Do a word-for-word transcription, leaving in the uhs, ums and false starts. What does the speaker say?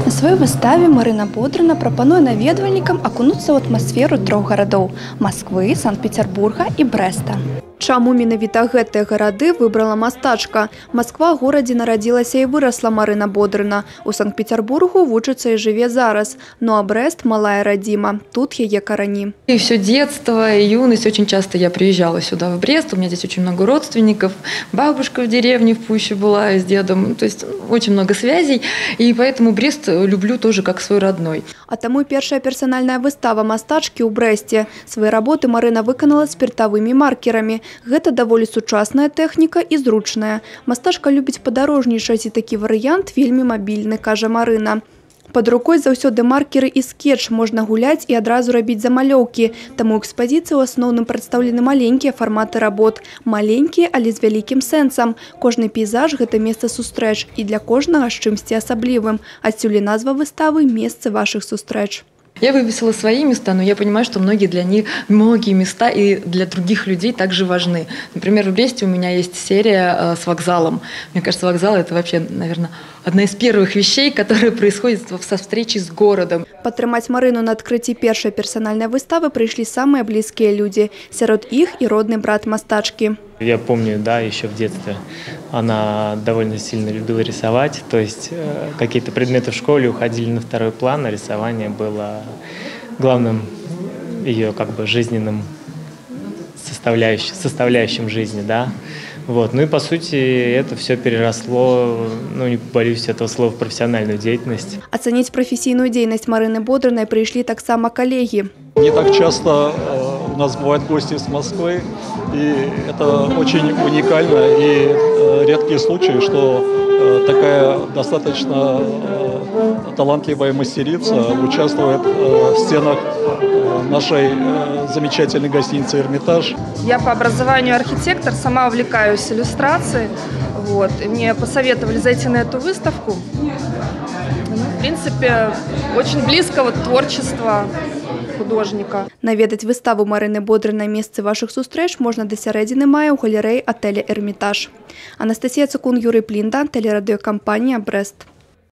На сваёй выставе Марына Бодрына прапануе наведвальнікам акунуцца ў атмасферу трох гарадоў – Масквы, Санкт-Петербурга і Брэста. Чаму менавіта гэтыя гарады выбрала мастачка? Масква – горадзе нарадзілася і вырасла Марына Бодрына. У Санкт-Петербургу вучыцца і жыве зараз. Ну а Брэст – малая радзіма. Тут яе карані. И все детство и юность очень часто я приезжала сюда, в Брест. У меня здесь очень много родственников. Бабушка в деревне в Пуще была с дедом. То есть очень много связей. И поэтому Брест люблю тоже как свой родной. А таму першая персанальная выстава мастачкі ў Брэсце. Свае работы Марына выканала спиртавымі маркерамі. Гэта даволі сучасная тэхніка і зручная. Мастачка любіць падарожнічаць, і такі варыянт вельмі мабільны, кажа Марына. Пад рукой заўсёды маркеры і скетч, можна гуляць і адразу рабіць замалёўкі. Таму экспазіцыі ў асноўным прадстаўлены маленькія фарматы работ. Маленькія, але з вялікім сэнсам. Кожны пейзаж – гэта месца сустрэч. І для кожнага з чымсьці асаблівым. Адсюль і назва выставы «Месцы вашых сустрэч». Я выписала свои места, но я понимаю, что многие для них, многие места и для других людей также важны. Например, в Бресте у меня есть серия с вокзалом. Мне кажется, вокзал – это вообще, наверное, одна из первых вещей, которые происходят со встречи с городом. Падтрымаць Марыну на адкрыцці першай персанальнай выставы пришли самые близкие люди. Сярод іх и родный брат мастачки. Я помню, да, еще в детстве она довольно сильно любила рисовать. То есть э, какие-то предметы в школе уходили на второй план, а рисование было главным ее как бы жизненным составляющим, составляющим жизни, да. Вот. Ну и по сути это все переросло, ну не побоюсь этого слова, в профессиональную деятельность. Оценить профессийную деятельность Марыны Бодрыной пришли так само коллеги. Не так часто э, у нас бывают гости из Москвы, и это очень уникально и э, редкие случаи, что э, такая достаточно э, талантливая мастерица участвует э, в стенах э, нашей э, замечательной гостиницы «Эрмитаж». Я по образованию архитектор, сама увлекаюсь иллюстрацией. Вот, и мне посоветовали зайти на эту выставку. В принципе, очень близко вот творчество художника. Наведаць выставу Марыны Бодрынай «Месцы вашых сустрэч» можна да сярэдзіны мая ў галерэі атэля «Эрмитаж». Анастасія Цукун, Юрий Плинда, телерадиокомпания «Брест».